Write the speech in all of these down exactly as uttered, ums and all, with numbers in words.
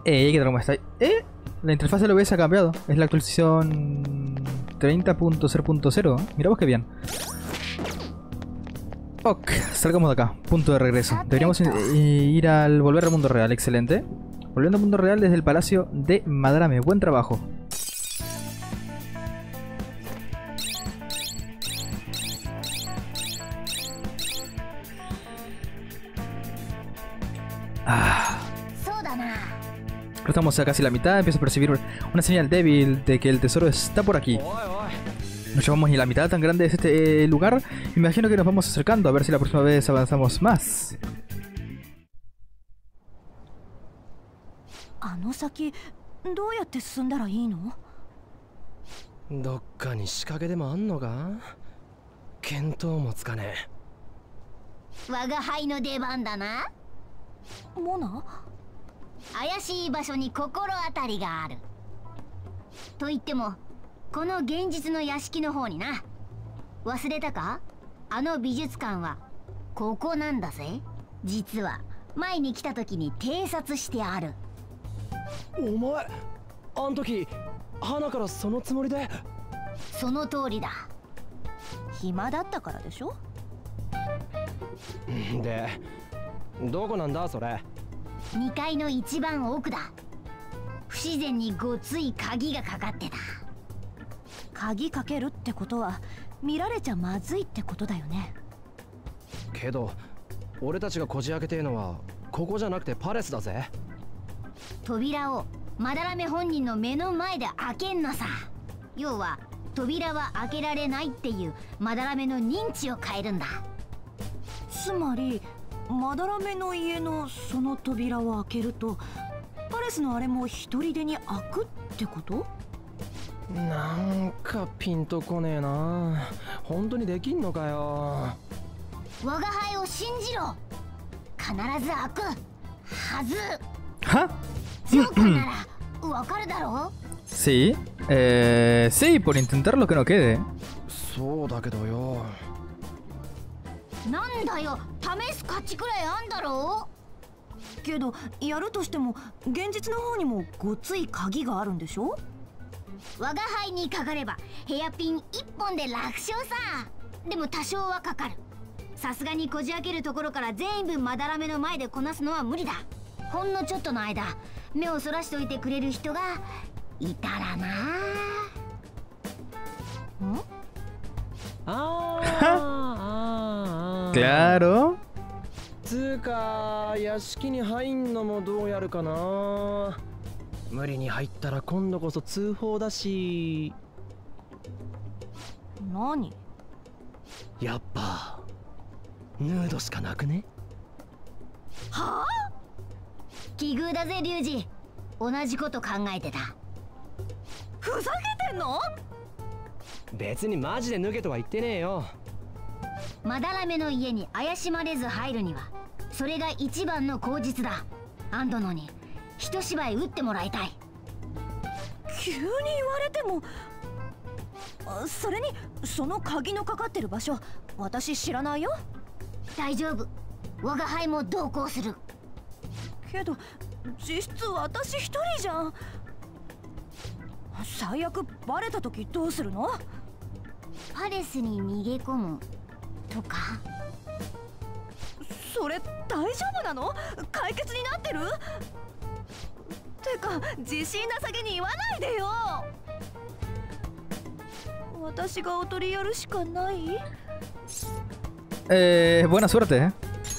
Eh, ¿qué tal? ¿Cómo estáis? Eh, la interfaz del O B S ha cambiado. Es la actualización treinta punto cero punto cero. Mira vos qué bien. Ok, salgamos de acá. Punto de regreso. Deberíamos ir al volver al mundo real. Excelente. Volviendo al mundo real desde el palacio de Madrame. Buen trabajo. Ah. Estamos a casi la mitad. Empiezo a percibir una señal débil de que el tesoro está por aquí. No llevamos ni la mitad, tan grande es este eh, lugar. Me imagino que nos vamos acercando a ver si la próxima vez avanzamos más. あの先どうやって進んだらいいの？ どっかに仕掛けでもあんのか？見当もつかねえ。我が輩の出番だな。 モナ？ 怪しい場所に心当たりがある。と言ってもこの現実の屋敷の方にな。忘れたか？あの美術館はここなんだぜ。実は前に来た時に偵察してある。 お前、あん時花からそのつもりで。 その通りだ。 暇だったからでしょ。 で、どこなんだそれ？ にかいの一番奥だ。不自然にごつい鍵がかかってた。 鍵かけるってことは見られちゃまずいってことだよね。 けど俺たちがこじ開けてえのはここじゃなくてパレスだぜ。 扉をマダラメ本人の目の前で開けんのさ。要は扉は開けられないっていうマダラメの認知を変えるんだ。 つまりマダラメの家のその扉を開けるとパレスのあれも一人でに開くってこと？ なんかピンとこねえな。本当にできんのかよ。 我が輩を信じろ。必ず開くはず。 は？ ジョー君ならわかるだろう？ Sí, eh, sí, por intentar lo que no quede. そうだけどよ。 なんだよ、試す価値くらいあんだろう。けどやるとしても現実の方にもごつい鍵があるんでしょ？ 我が輩にかかればヘアピン一本で楽勝さ。でも多少はかかる。さすがにこじ開けるところから全部まだらめの前でこなすのは無理だ。ほんのちょっとの間目をそらしておいてくれる人がいたらな。 ん？ ああ Claro。 つーか屋敷に入んのもどうやるかな。無理に入ったら今度こそ通報だし。 何？ やっぱヌードしかなくね？ はあ？奇遇だぜリュウジ。同じこと考えてた。 ふざけてんの？ 別にマジで脱げとは言ってねえよ。 マダラメの家に怪しまれず入るにはそれが一番の口実だ。アンドノに一芝居打ってもらいたい。 急に言われても。それにその鍵のかかってる場所私知らないよ。 大丈夫、我が輩も同行する。 けど実質私一人じゃん。最悪バレた時どうするの？ パレスに逃げ込むとか。 それ大丈夫なの？解決になってる？てか自信なさげに言わないでよ。私がおとりやるしかない？ Eh, buena suerte, eh.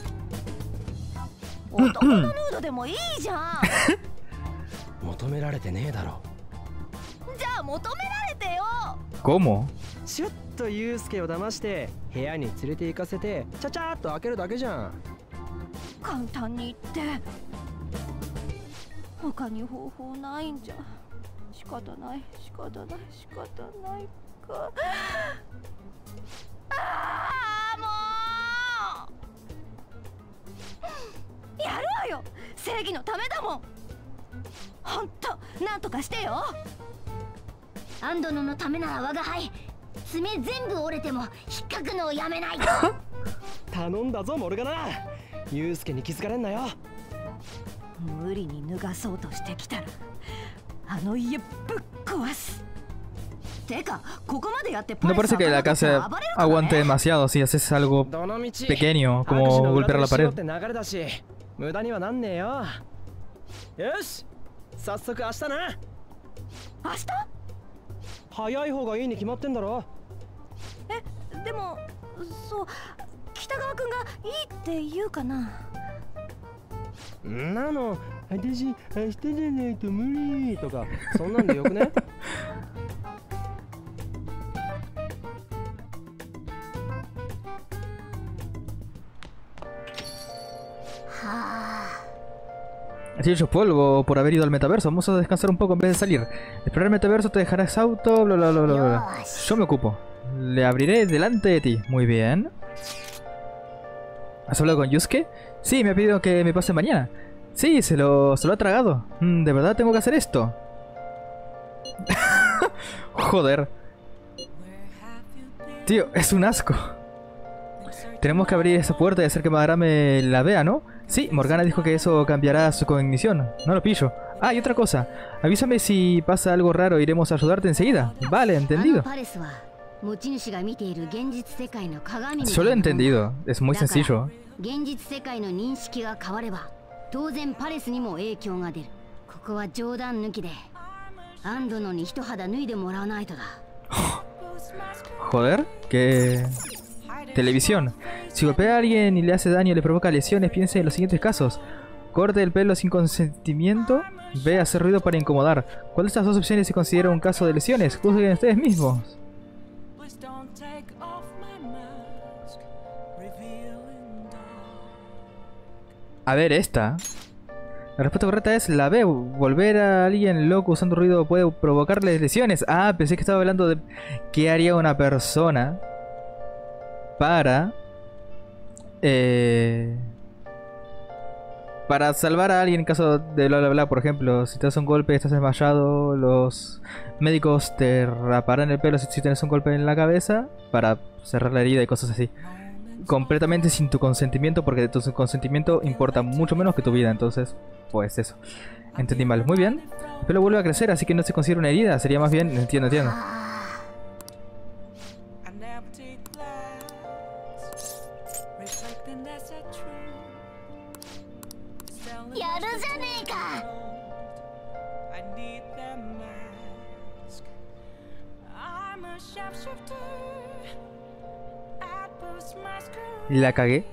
男のヌードでもいいじゃん。 求められてねえだろ。 じゃあ求められてよ。 ¿Cómo? シュッとユウスケを騙して部屋に連れて行かせてちゃちゃーっと開けるだけじゃん。 簡単に言って他に方法ないんじゃ。仕方ない仕方ない仕方ないか。ああもうやるわよ。正義のためだもん。ほんとなんとかしてよ。 アンドノのためなら我が輩爪全部折れても引っかくのをやめない。 頼んだぞモルガナ。ユウスケに気づかれんなよ。 無理に脱がそうとしてきたらあの家ぶっ壊す。てかここまでやって No parece que la casa aguante demasiado si haces algo pequeño como golpear la pared. 無駄にはなんねえよ。よし、早速明日な。 明日？ 早い方がいいに決まってんだろ。 え、でもそう北川くんがいいって言うかな。 なの、私明日じゃないと無理とかそんなんでよくね？ Has hecho polvo por haber ido al metaverso. Vamos a descansar un poco en vez de salir. Explorar el metaverso te dejará exhausto. Bla bla bla bla bla. Yo me ocupo. Le abriré delante de ti. Muy bien. ¿Has hablado con Yusuke? Sí, me ha pedido que me pase mañana. Sí, se lo, se lo ha tragado. Mm, ¿De verdad tengo que hacer esto? Joder. Tío, es un asco. Tenemos que abrir esa puerta y hacer que Madarame la vea, ¿no? Sí, Morgana dijo que eso cambiará su cognición. No lo pillo. Ah, y otra cosa. Avísame si pasa algo raro, iremos a ayudarte enseguida. Vale, entendido. Solo he entendido. Es muy sencillo. Joder, que... Televisión. Si golpea a alguien y le hace daño y le provoca lesiones, piense en los siguientes casos. Corte el pelo sin consentimiento. B. Hacer ruido para incomodar. ¿Cuál de estas dos opciones se considera un caso de lesiones? Juzguen ustedes mismos. A ver, esta. La respuesta correcta es la B. Volver a alguien loco usando ruido puede provocarle lesiones. Ah, pensé que estaba hablando de qué haría una persona para eh, para salvar a alguien en caso de bla bla bla. Por ejemplo, si te das un golpe y estás desmayado, los médicos te raparán el pelo si, si tienes un golpe en la cabeza para cerrar la herida y cosas así, completamente sin tu consentimiento, porque tu consentimiento importa mucho menos que tu vida. Entonces, pues eso, entendí mal. Muy bien, el pelo vuelve a crecer, así que no se considera una herida, sería más bien, entiendo, entiendo. La cagué.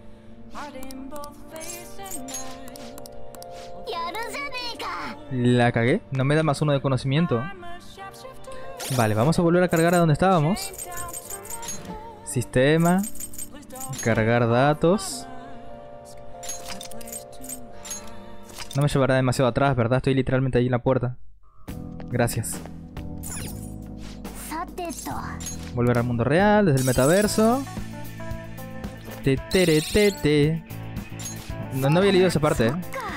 La cagué. No me da más uno de conocimiento. Vale, vamos a volver a cargar a donde estábamos. Sistema. Cargar datos. No me llevará demasiado atrás, ¿verdad? Estoy literalmente ahí en la puerta. Gracias. Volver al mundo real, desde el metaverso. Te, tere, te, te. No, no había leído esa parte, ¿eh?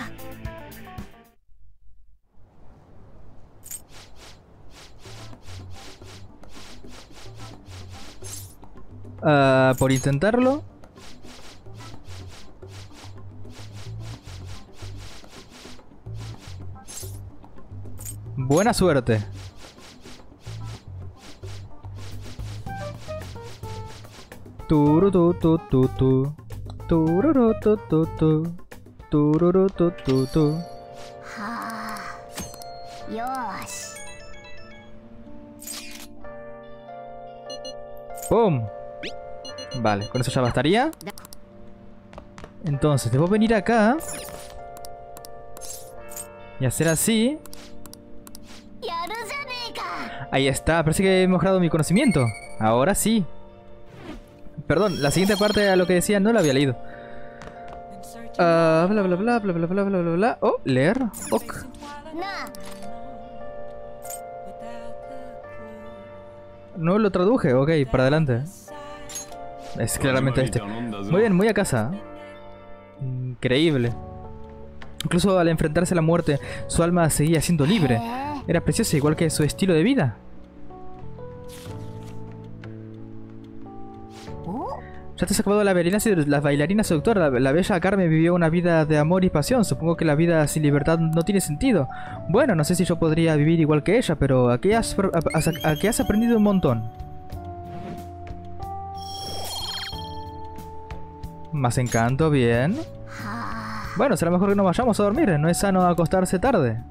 Uh, por intentarlo. Buena suerte. Tururu tu tu tu. Tururu tu tu tu. Tururu tu tu tu. ¡Pum! Vale, con eso ya bastaría. Entonces, debo venir acá y hacer así. Ahí está, parece que he mejorado mi conocimiento. Ahora sí. Perdón, la siguiente parte a lo que decía no la había leído. Uh, bla bla bla bla bla bla bla bla bla. Oh, leer. Ok. No lo traduje, ok, para adelante. Es claramente este. Muy bien, muy a casa. Increíble. Incluso al enfrentarse a la muerte, su alma seguía siendo libre. Era preciosa, igual que su estilo de vida. Ya te has acabado la bailarina, la bailarina seductora. La, la bella Carmen vivió una vida de amor y pasión. Supongo que la vida sin libertad no tiene sentido. Bueno, no sé si yo podría vivir igual que ella, pero aquí has, a, a, aquí has aprendido un montón. Más encanto, bien. Bueno, será mejor que no vayamos a dormir. No es sano acostarse tarde.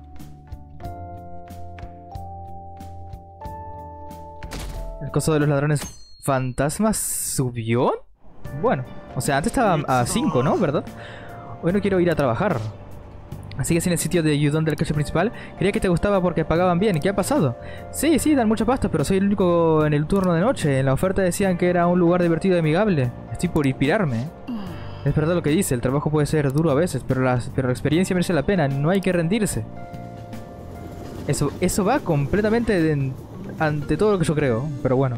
El coso de los ladrones fantasmas subió. Bueno, o sea, antes estaba a cinco, ¿no? ¿Verdad? Hoy no quiero ir a trabajar. Así que si en el sitio de Yudon del calle principal. Creía que te gustaba porque pagaban bien. ¿Qué ha pasado? Sí, sí, dan mucha pasta, pero soy el único en el turno de noche. En la oferta decían que era un lugar divertido y amigable. Estoy por inspirarme. Es verdad lo que dice, el trabajo puede ser duro a veces, pero la, pero la experiencia merece la pena, no hay que rendirse. Eso, eso va completamente de, ante todo lo que yo creo, pero bueno.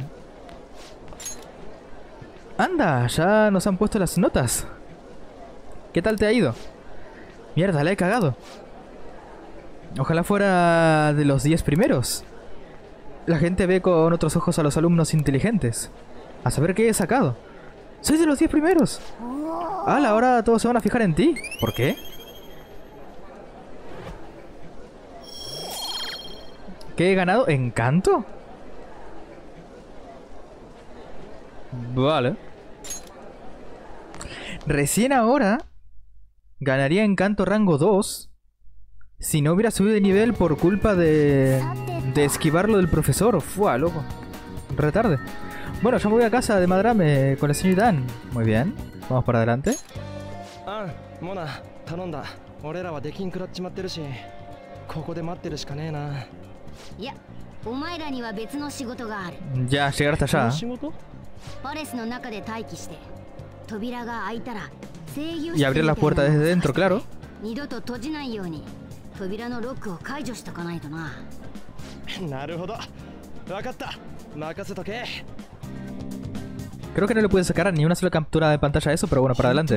Anda, ya nos han puesto las notas. ¿Qué tal te ha ido? Mierda, la he cagado. Ojalá fuera de los diez primeros. La gente ve con otros ojos a los alumnos inteligentes. A saber qué he sacado. ¡Soy de los diez primeros! ¡Hala! Ahora todos se van a fijar en ti. ¿Por qué? ¿Qué he ganado? ¿Encanto? Vale. Recién ahora ganaría Encanto rango dos si no hubiera subido de nivel por culpa de, de esquivarlo del profesor. Fua, loco. Retarde. Bueno, yo me voy a casa de Madrame con el señor Dan. Muy bien. Vamos para adelante. Ah, Mona, talonda. Orera wa dekin kuraっちまってるし、ここで待ってるしかねえな。 いや、お前らには別の仕事がある。 Ya, llegar hasta allá. 仕事？ パレスの中で待機して、扉が開いたら制御 Y abrir la puerta desde dentro, claro. 二度と閉じないように扉のロックを解除しとかないとな。 なるほど。わかった。任せとけ。 Creo que no le pude sacar ni una sola captura de pantalla a eso, pero bueno, para adelante.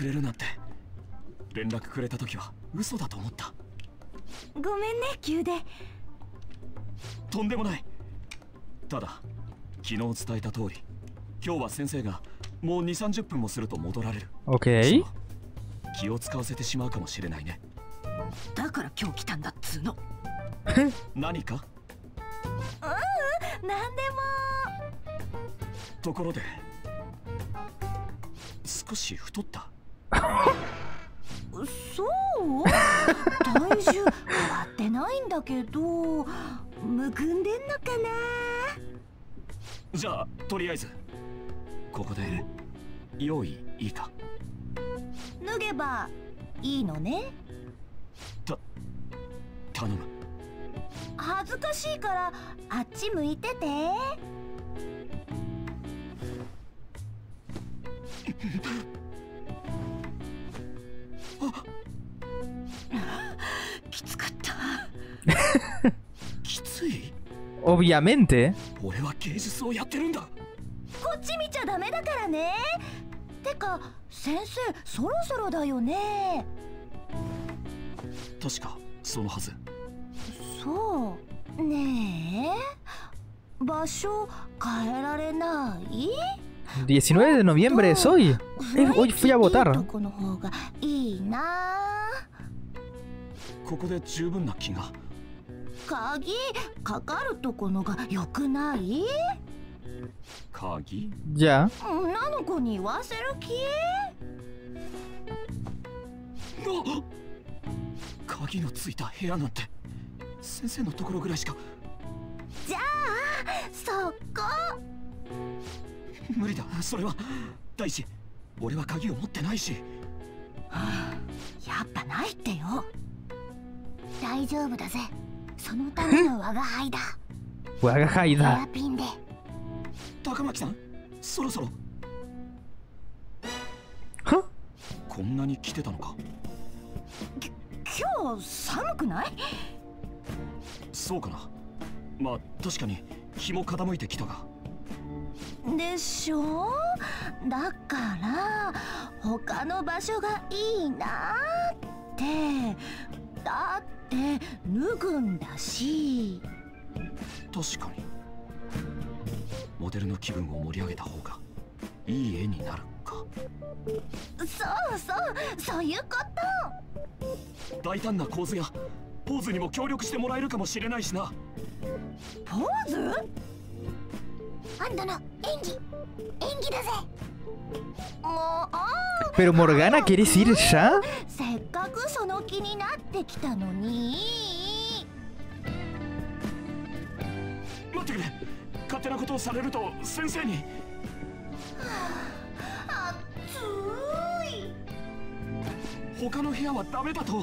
連絡くれた時は嘘だと思った。 ごめんね、急で。 とんでもない。ただ昨日伝えた通り、今日は先生がもうに、さんじゅっぷんもすると戻られる。 OK。 気を使わせてしまうかもしれないね。 だから今日来たんだっつうの。 何か？ うん、なんでも。 ところで、少し太った。 そう？体重変わってないんだけど、むくんでんのかな。 じゃあとりあえずここで用意いいか。 脱げばいいのね。 た頼む。 恥ずかしいからあっち向いてて。きつかった。 きつい？ Obviamente。 俺は芸術をやってるんだ。 こっち見ちゃダメだからね。てか先生そろそろだよね。 確かそのはず。 そうねえ、場所変えられない？ diecinueve de noviembre es hoy. Eh, hoy fui a votar. いいな。 ここで十分な気が。 鍵かかるとこのが良くない？ 鍵？ じゃあ。 女の子に言わせる気？ 鍵のついた部屋なんて先生のところぐらいしか。 じゃあそこ。 無理だ、それは。大志、俺は鍵を持ってないし。 はあ、やっぱないってよ。大丈夫だぜ。そのための我が輩だ。 我が輩だ。 ヘアピンで。 高巻さん、そろそろ。 は？ こんなに来てたのか。 き今日寒くない？ そうかな。まあ確かに日も傾いてきたが。 でしょ。だから他の場所がいいなって。だって脱ぐんだし。 確かにモデルの気分を盛り上げた方が。 いい絵になるか。 そうそう、そういうこと。 大胆な構図やポーズにも協力してもらえるかもしれないしな。 ポーズ？ あんたの演技演技だぜ。 もう、あ Pero Morgana, ¿quieres ir ya? せっかくその気になってきたのに。 待ってくれ。勝手なことをされると先生に。 あつい。 他の部屋はダメだと。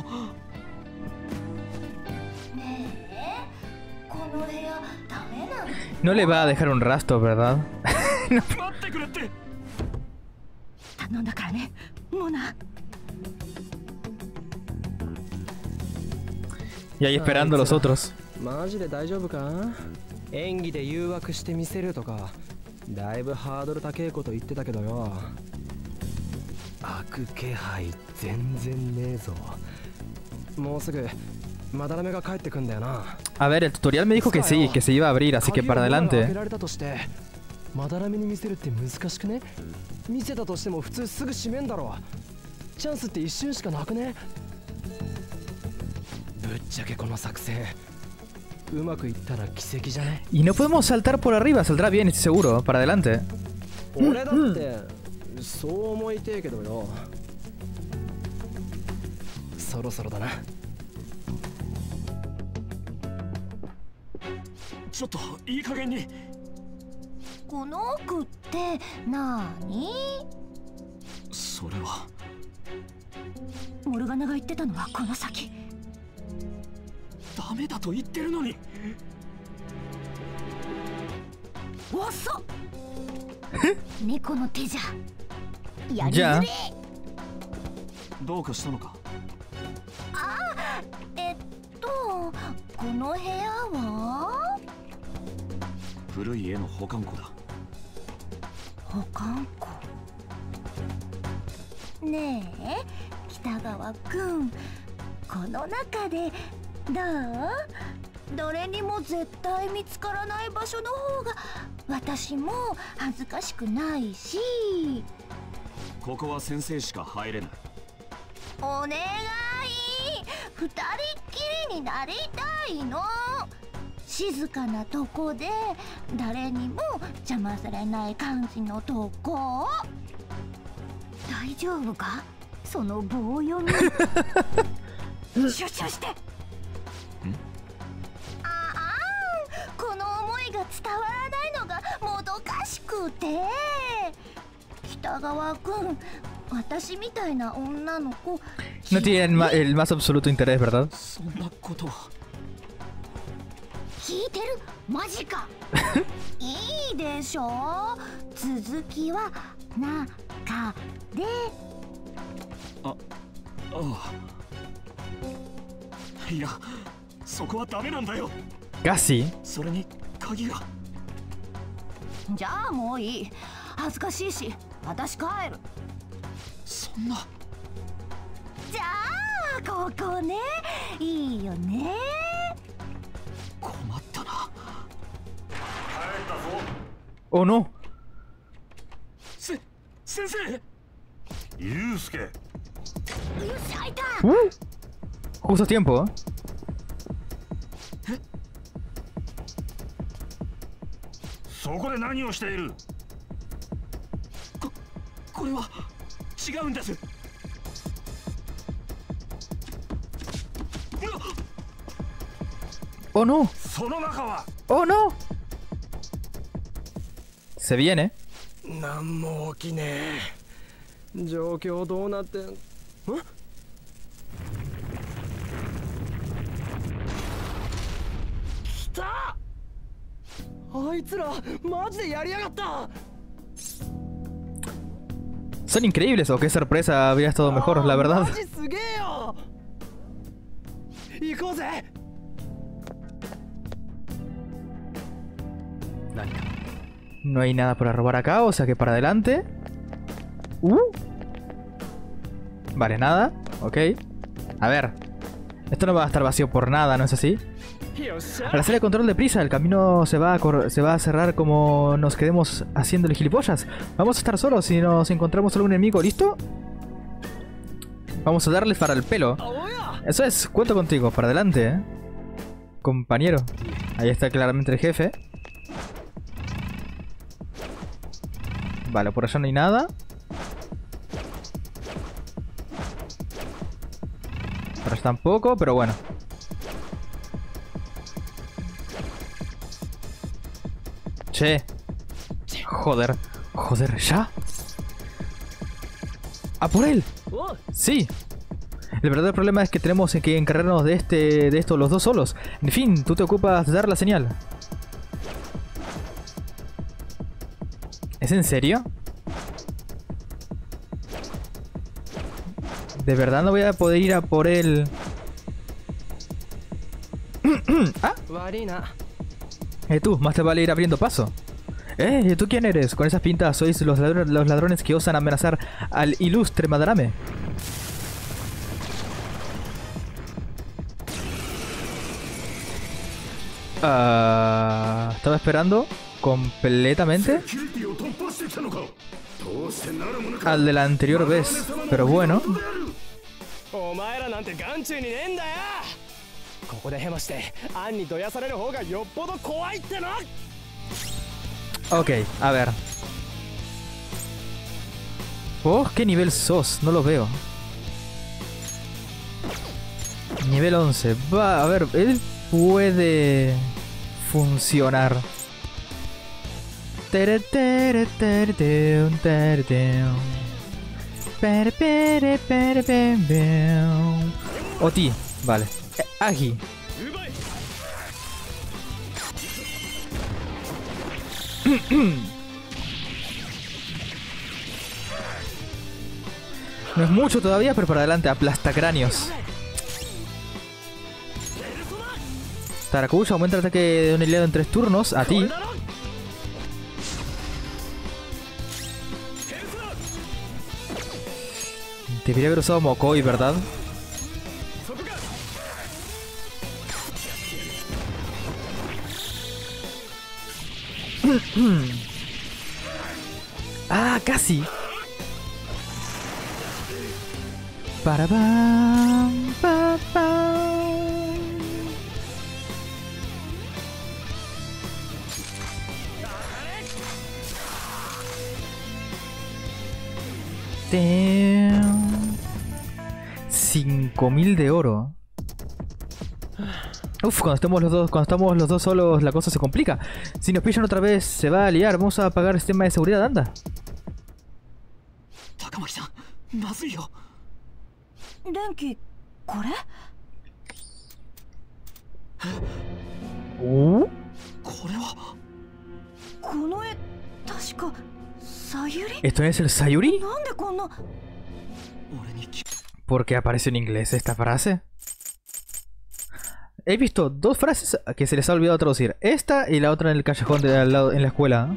ねえ、この部屋ダメなの？ No le va a dejar un rastro, ¿verdad? 待ってくれって。 頼んだからね、モナ。 Y ahí esperando a los otros. マジで大丈夫か？演技で誘惑してみせるとかだいぶハードル高いこと言ってたけどよ。開く気配全然ねえぞ。もうすぐマダラメが帰ってくんだよな。 A ver, el tutorial me dijo que sí, que se iba a abrir, así que para 開 adelante. けられたとしてマダラメに見せるって難しくね？見せたとしても普通すぐ閉めんだろ。チャンスって一瞬しかなくね？ぶっちゃけこの作戦うまくいったら奇跡じゃね？ Y no podemos saltar por arriba, saldrá bien, estoy seguro. Para adelante. 俺だってそう思いてえけどよ。そろそろだな。 ちょっといい加減に。 この奥ってなーに？ それはモルガナが言ってたのはこの先。 ダメだと言ってるのに。 遅っ。 猫の手じゃやりじゃあづれ。 どうかしたのか？ あ、えっとこの部屋は古い絵の保管庫だ。 保管庫。ねえ北川くん、この中でどう？誰にも絶対見つからない場所の方が私も恥ずかしくないし。 ここは先生しか入れない。 お願い、二人っきりになりたいの。静かなとこで誰にも邪魔されない感じのとこ。 大丈夫かその棒読み。 集中して。ああ、この思いが伝わらないのがもどかしくて。北川くん、私みたいな女の子 No tiene el, ma- el más absoluto interés, ¿verdad? そんなことは。 聞いてる？マジか。 いいでしょ。続きは中で。 あ、ああ。いや、そこはダメなんだよ。 Casi. それに鍵が。 じゃあもういい。恥ずかしいし私帰る。 そんな。 じゃあここね、いいよね。 困ったな。 Oh no. せ、先生。 ユウスケ、 よし開いた。 Uh, justo a tiempo. そこで何をしている？ こ、これは違うんです。 Oh no. その中は Oh no. Se viene. なんも起きねえ。状況どうなってん？ん？来た！あいつらマジでやりやがった。 Son increíbles, o qué sorpresa, habría estado mejor, la verdad. マジすげえよ。行こうぜ。 No hay nada para robar acá, o sea que para adelante. Uh. Vale, nada. Ok. A ver. Esto no va a estar vacío por nada, ¿no es así? Al hacer el control de prisa, el camino se va a, cor se va a cerrar como nos quedemos haciéndole gilipollas. Vamos a estar solos si nos encontramos algún enemigo, ¿listo? Vamos a darles para el pelo. Eso es, cuento contigo, para adelante, ¿eh? Compañero. Ahí está claramente el jefe. Vale, por allá no hay nada. Por allá tampoco, pero bueno. Che. Joder. Joder, ¿ya? ¡A por él! Sí. El verdadero problema es que tenemos que encargarnos de este, de esto los dos solos. En fin, tú te ocupas de dar la señal. ¿Es en serio? ¿De verdad no voy a poder ir a por él? ¿Ah? Eh, tú, más te vale ir abriendo paso. Eh, ¿tú quién eres? Con esas pintas sois los ladrones, los ladrones que osan amenazar al ilustre Madarame. Uh, estaba esperando completamente al de la anterior vez, pero bueno. Ok, a ver. Oh, ¿qué nivel sos? No lo veo. Nivel once. Va, a ver, él puede funcionar. Oti, vale. Eh, Agi. No es mucho todavía, pero para adelante, aplastacráneos. Tarakuya aumenta el ataque de un aliado en tres turnos. A ti. Debería haber usado Mokoi, ¿verdad? Ah, casi. Para bam, pa, pam. Damn. cinco mil de oro. Uf, cuando estamos los dos, cuando estamos los dos solos la cosa se complica. Si nos pillan otra vez se va a liar. Vamos a apagar el sistema de seguridad, anda. Takamaki-san, mazui-yo. Denki, ¿kore? ¿Oh? ¿Kore wa? ¿Kono e, tasuka, Sayuri? ¿Esto es el Sayuri? ¿Nande konna? ¿Por qué aparece en inglés esta frase? He visto dos frases que se les ha olvidado traducir. Esta y la otra en el callejón de al lado en la escuela.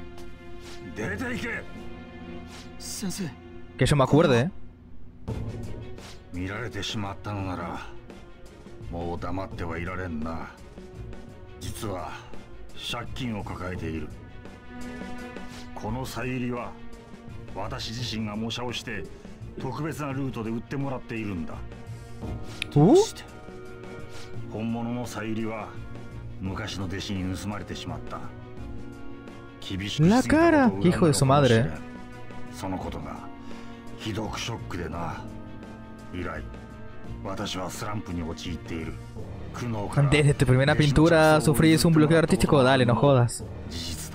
Que yo me acuerde, ¿eh? 見られてしまったのならもう黙ってはいられんな。実は借金を抱えている。このサイリは私自身が模写をして特別なルートで売ってもらっているんだ。 どうして？本物のサイリは昔の弟子に盗まれてしまった。厳しくしすぎたことを恨んだのかもしれん。 hijo de su madre. そのことがひどくショックでな。以来私はスランプに陥っている。苦悩から Desde tu primera pintura sufrís un bloqueo artístico. Dale, no jodas. 事実だ。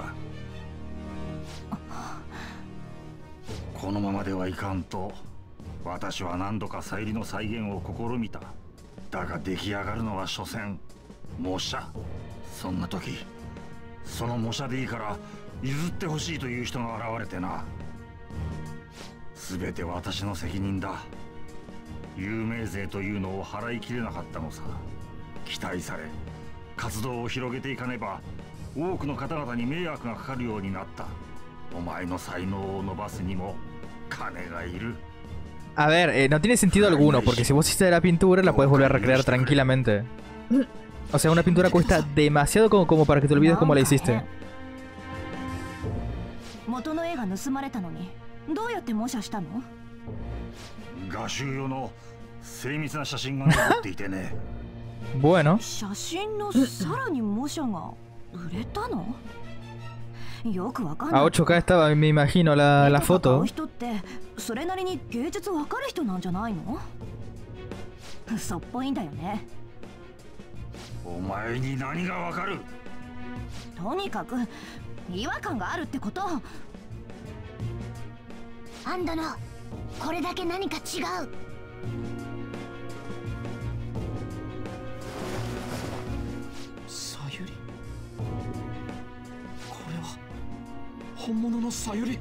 このままではいかんと私は何度かサイリの再現を試みた。だが出来上がるのは所詮模写。そんな時その模写でいいから譲ってほしいという人が現れてな。全て私の責任だ。有名税というのを払いきれなかったのさ。期待され活動を広げていかねば多くの方々に迷惑がかかるようになった。お前の才能を伸ばすにも金がいる。 A ver, eh, no tiene sentido alguno, porque si vos hiciste la pintura, la puedes volver a recrear tranquilamente. O sea, una pintura cuesta demasiado como, como para que te olvides cómo la hiciste. 元の絵が盗まれたのにどうやって模写したの？ 画集用の精密な写真が残っていてね。 Bueno. 写真のさらに模写が売れたの？よくわかんない。 A ocho K estaba, me imagino, la, la foto. 人ってそれなりに芸術わかる人なんじゃないの？嘘っぽいんだよね。 お前に何がわかる？ とにかく違和感があるってこと。 アンドのこれだけ何か違う。 さゆり、これは本物のさゆり。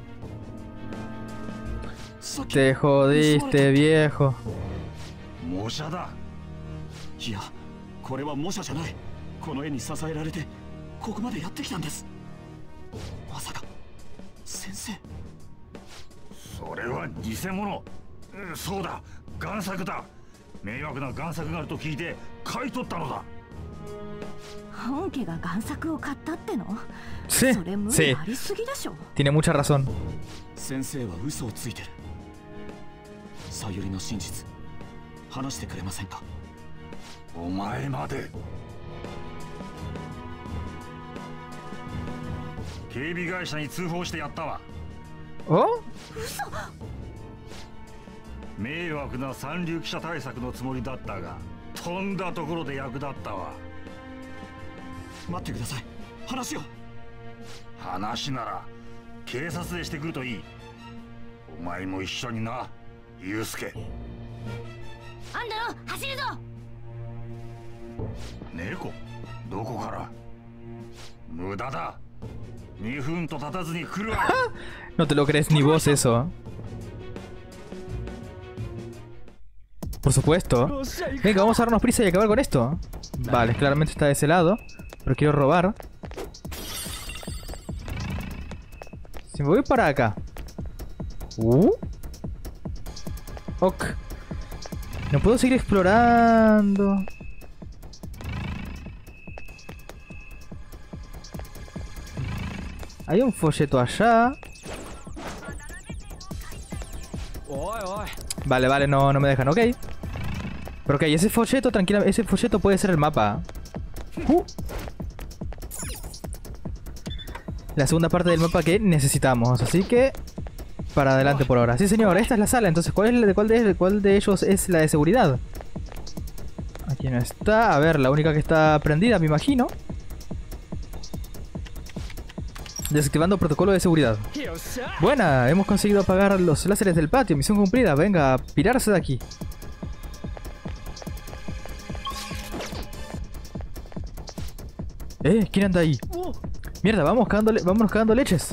さっき Te jodiste, viejo. 模写だ。 いや、これは模写じゃない。この絵に支えられてここまでやってきたんです。まさか先生。 それは偽物。うん、そうだ、贋作だ。迷惑な贋作があると聞いて買い取ったのだ。 本家が贋作を買ったっての？ Sí, それ無 sí. 理ありすぎでしょ。 Tiene mucha razón. 先生は嘘をついてる。さゆりの真実話してくれませんか？ お前まで。警備会社に通報してやったわ。 お？ 迷惑な三流記者対策のつもりだったが、とんだところで役立ったわ。 待ってください、話を。 話なら警察でしてくるといい。お前も一緒にな、ユウスケ。 アンドロ走るぞ。 猫？どこから？無駄だ。にふんと経たずに来るわ。 No te lo crees ni vos eso. Por supuesto. Venga, vamos a darnos prisa y acabar con esto. Vale, claramente está de ese lado. Pero quiero robar. Si me voy para acá. Uh. Ok. No puedo seguir explorando. Hay un folleto allá. Vale, vale, no, no me dejan, ok. Pero ok, ese folleto, tranquila, ese folleto puede ser el mapa. Uh. La segunda parte del mapa que necesitamos, así que para adelante por ahora. Sí, señor, esta es la sala, entonces ¿cuál, es la de, cuál, de, cuál de ellos es la de seguridad? Aquí no está, a ver, la única que está prendida, me imagino. Desactivando protocolo de seguridad. Buena, hemos conseguido apagar los láseres del patio. Misión cumplida. Venga, a pirarse de aquí. Eh, ¿quién anda ahí? Mierda, vamos cagando le vámonos cagando leches.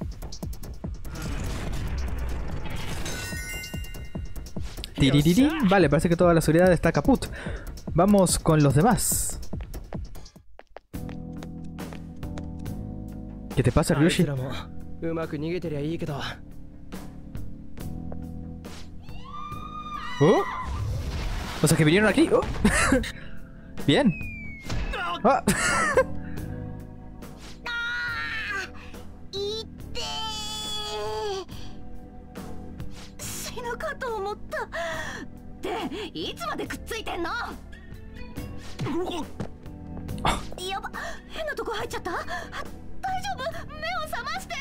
Tiririri. Vale, parece que toda la seguridad está caput. Vamos con los demás. ¿Qué te pasa, Ryushi? ¿Oh? O sea que vinieron aquí. Oh. Bien. Ah. 死ぬかと思った。っていつまでくっついてんの？やば、変なとこ入っちゃった？大丈夫？目を覚まして。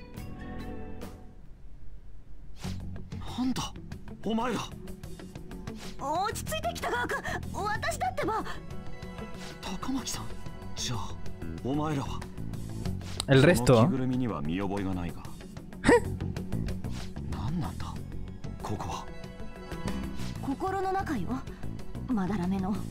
なんだお前ら。 落ち着いてきたガー君、私だってば。 高巻さん、じゃあお前らは。 El resto. 着ぐるみには見覚えがないが。何なんだここは。 心の中よ、まだらめの。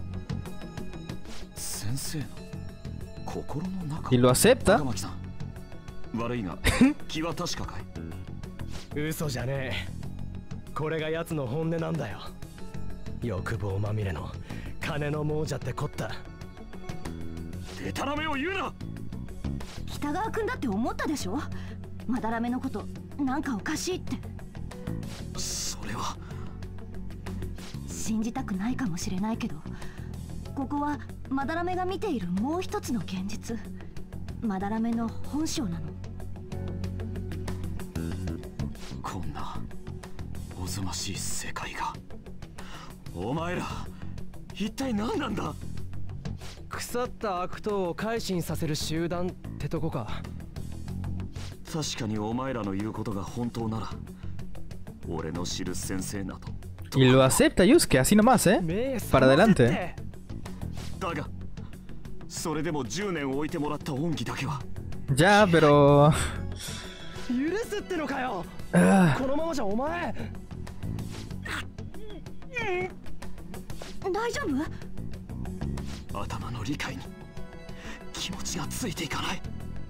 先生の心の中。 Y lo acepta. 高巻さん、悪いが気は確かかい？ 嘘じゃねえ。これが奴の本音なんだよ。欲望まみれの金の亡者ってこった。 デタラメを言うな。 北川君だって思ったでしょ、まだらめのことなんかおかしいって。 それは信じたくないかもしれないけど、ここはマダラメが見ているもう一つの現実、マダラメの本性なの。 こんなおぞましい世界が、お前ら一体何なんだ。 腐った悪党を改心させる集団ってとこか。 確かにお前らの言うことが本当なら、俺の知る先生など。 Y lo acepta Yusuke, así nomás, ¿eh? Para adelante. だが、それでもじゅうねん置いてもらった恩義だけは。 Ya, pero... 許すってのかよ。 Ah. このままじゃお前。 大丈夫？ 頭の理解に気持ちがついていかない。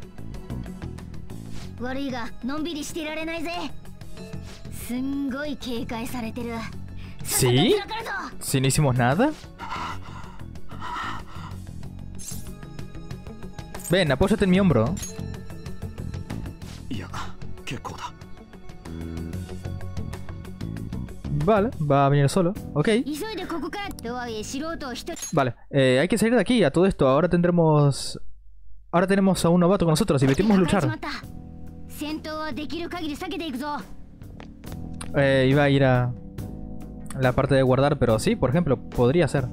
悪いがのんびりしていられないぜ。すんごい警戒されてる。 ¿Sí? ¿Si no hicimos nada? Ven, apóyate en mi hombro. いや、結構だ。 Vale, va a venir solo. Ok. Vale, eh, hay que salir de aquí. A todo esto, ahora tendremos... Ahora tenemos a un novato con nosotros y metimos a luchar. Eh, iba a ir a... la parte de guardar, pero sí, por ejemplo, podría ser.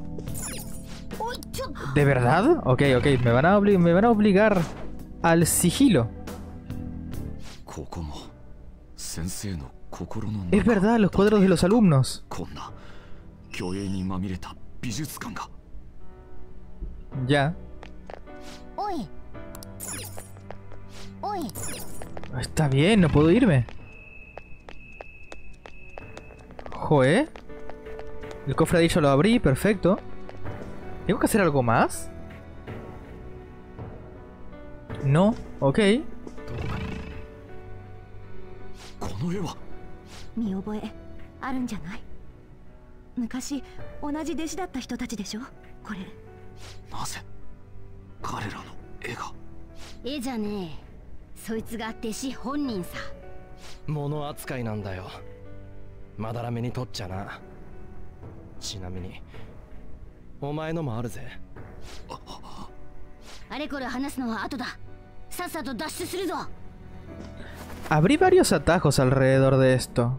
¿De verdad? Ok, ok, me van a, obli me van a obligar al sigilo. Es verdad, los cuadros de los alumnos. Ya. Está bien, no puedo irme. Joé. El cofradillo lo abrí, perfecto. ¿Tengo que hacer algo más? No, ok. 見覚えあるんじゃない？昔同じ弟子だった人たちでしょこれ。 なぜ彼らの絵が？ 絵じゃねえ、そいつが弟子本人さ。 物扱いなんだよ、まだらめにとっちゃな。ちなみにお前のもあるぜ。 あれこれ話すのは後だ。さっさと脱出するぞ。 Abrí varios atajos alrededor de esto.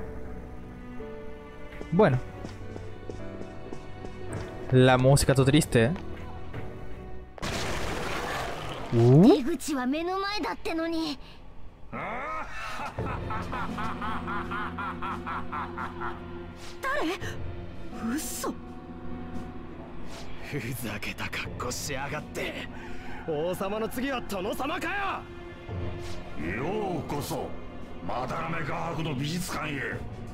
Bueno. La música todo triste, ¿eh? Uh. ¿ようこそマダラメ画伯の美術館へ。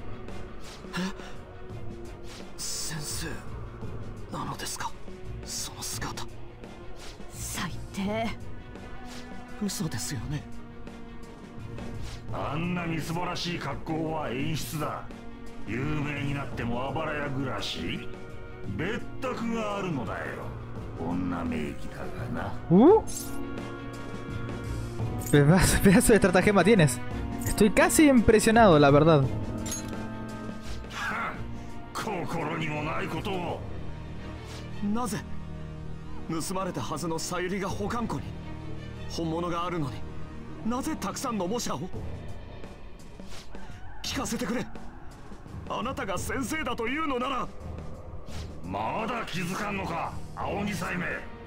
先生なのですか、その姿。 最低。 嘘ですよね。 あんなみすぼらしい格好は演出だ。有名になってもあばらや暮らし、別宅があるのだよ。女名義だがな。 Uh. Pedazo de estratagema tienes. Estoy casi impresionado, la verdad. 心にもないことを。 なぜ盗まれたはずのさゆりが保管庫に本物があるのに、なぜたくさんの模写を？聞かせてくれ。あなたが先生だというのなら。 まだ気づかんのか、青二歳目。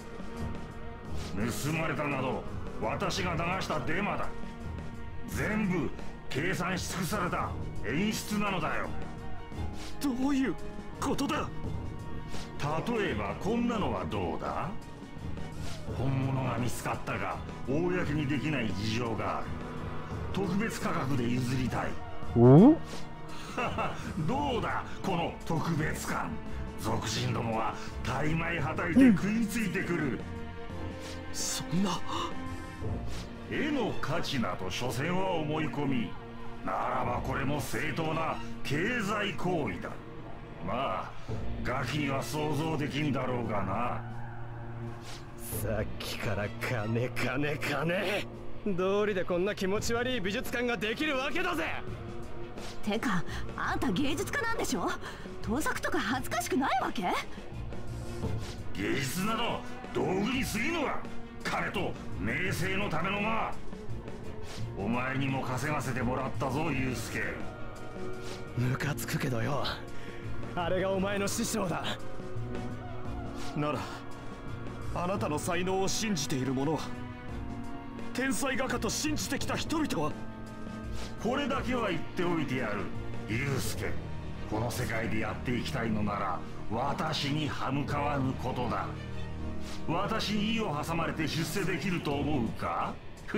盗まれたなど私が流したデマだ。全部計算し尽くされた演出なのだよ。 どういうことだ？ 例えばこんなのはどうだ？本物が見つかったが公にできない事情がある。特別価格で譲りたい。 お？ どうだこの特別感。俗人どもは大枚はたいて食いついてくる。 そんな。 絵の価値など所詮は思い込み。ならばこれも正当な経済行為だ。まあガキには想像できんだろうがな。 さっきから金金金。道理でこんな気持ち悪い美術館ができるわけだぜ。 てかあんた芸術家なんでしょ？ 盗作とか恥ずかしくないわけ？ 芸術など道具に過ぎぬわ。金と名声のためのな。お前にも稼がせてもらったぞユウスケ。 ムカつくけどよ、あれがお前の師匠だ。 ならあなたの才能を信じている者は、天才画家と信じてきた人々は。 これだけは言っておいてやるユウスケ。この世界でやっていきたいのなら私に歯向かわぬことだ。私に意を挟まれて出世できると思うか？ふっ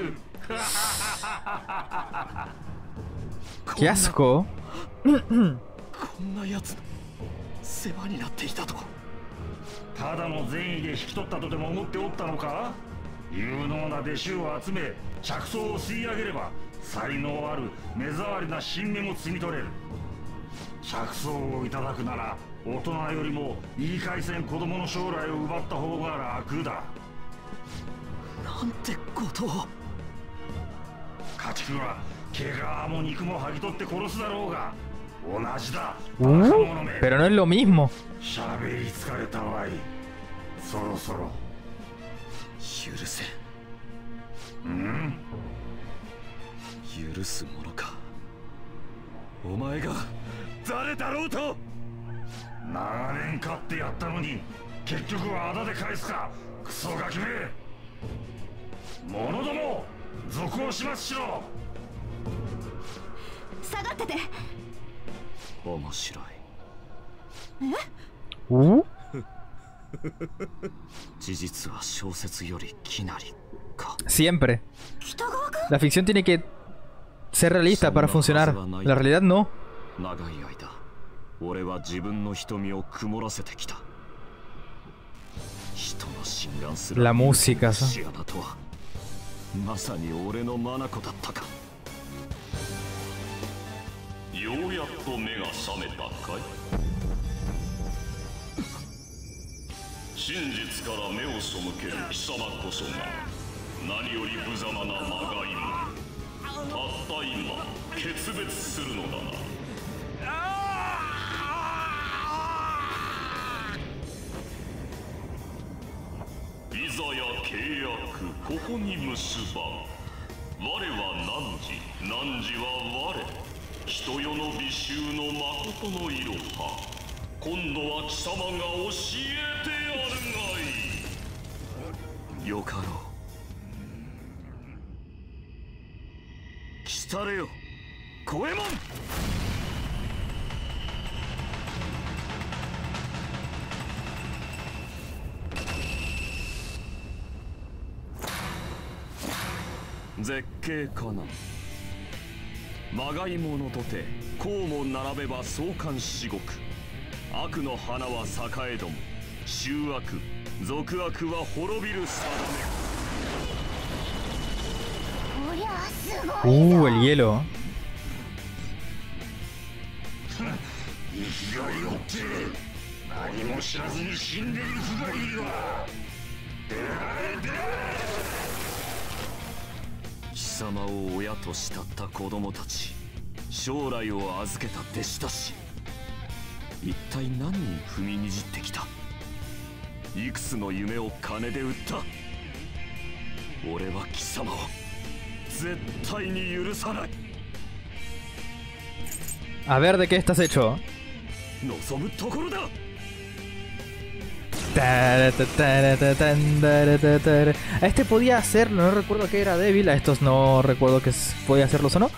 ¡Qué asco! こんなやつの世話になっていたとは。 ただの善意で引き取ったとでも思っておったのか？有能な弟子を集め着想を吸い上げれば才能ある目障りな新芽も摘み取れる。着想をいただくなら大人よりも言い返せん子供の将来を奪った方が楽だ。 なんてことを。 家畜は毛皮も肉も剥ぎ取って殺すだろうが同じだ。 Uh, pero no es lo mismo. 喋り疲れたわい。そろそろ許せ。 うん許すものか。お前が誰だろうと。 長年飼ってやったのに結局はあだで返すか。クソガキめ。者ども続を始末しろ。 下がってて。 面白い。 え Uh, 事実は小説よりきなりか。 siempre. 北川君？ La ficción tiene que ser realista para funcionar. La realidad no. 長い間俺は自分の瞳を曇らせてきた。人の心眼すら La música, シアナとはまさに俺の眼だったか。ようやっと目が覚めたかい。真実から目を背ける貴様こそが何より無様なまがいも。たった今決別するのだな。いざや契約ここに結ばん。我は汝、汝は我。人世の美醜の誠のいろは。今度は貴様が教えてやるがいい。よかろう。来たれよ五右衛門。絶景かな。まがいものとてこうも並べば相関至極。悪の花は栄えども醜悪俗悪は滅びる定め。 こりゃすごい。 Uh, el hielo. 生きがいよって何も知らずに死んでいくがいいわ。出会え出会え。 貴様を親と慕った子供たち、将来を預けた弟子たち、一体何人踏みにじってきた。いくつの夢を金で売った。俺は貴様を絶対に許さない。 A ver de qué estás hecho. 望むところだ。 Este podía hacerlo, no recuerdo que era débil. A estos no recuerdo que podía hacerlos o no.